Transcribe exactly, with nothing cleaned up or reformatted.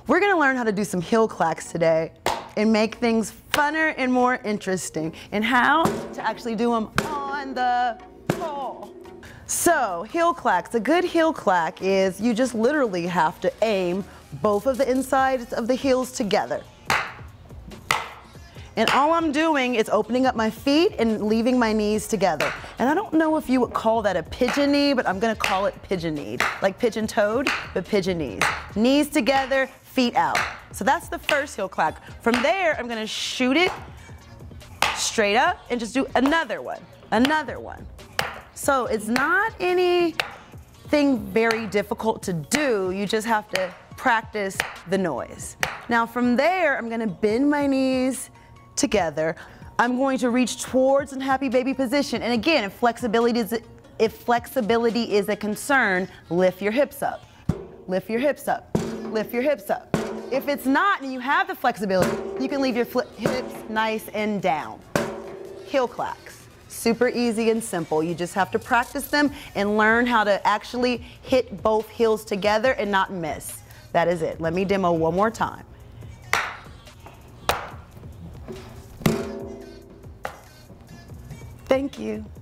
We're gonna learn how to do some heel clacks today and make things funner and more interesting, and how to actually do them on the floor. So, heel clacks. A good heel clack is you just literally have to aim both of the insides of the heels together. And all I'm doing is opening up my feet and leaving my knees together. And I don't know if you would call that a pigeon knee, but I'm gonna call it pigeon knee. Like pigeon toed, but pigeon knees. Knees together, feet out. So that's the first heel clack. From there, I'm gonna shoot it straight up and just do another one, another one. So it's not anything very difficult to do. You just have to practice the noise. Now from there, I'm gonna bend my knees together. I'm going to reach towards in happy baby position. And again, if flexibility is, if flexibility is a concern, lift your hips up. Lift your hips up. Lift your hips up. If it's not and you have the flexibility, you can leave your hips nice and down. Heel clacks. Super easy and simple. You just have to practice them and learn how to actually hit both heels together and not miss. That is it. Let me demo one more time. Thank you.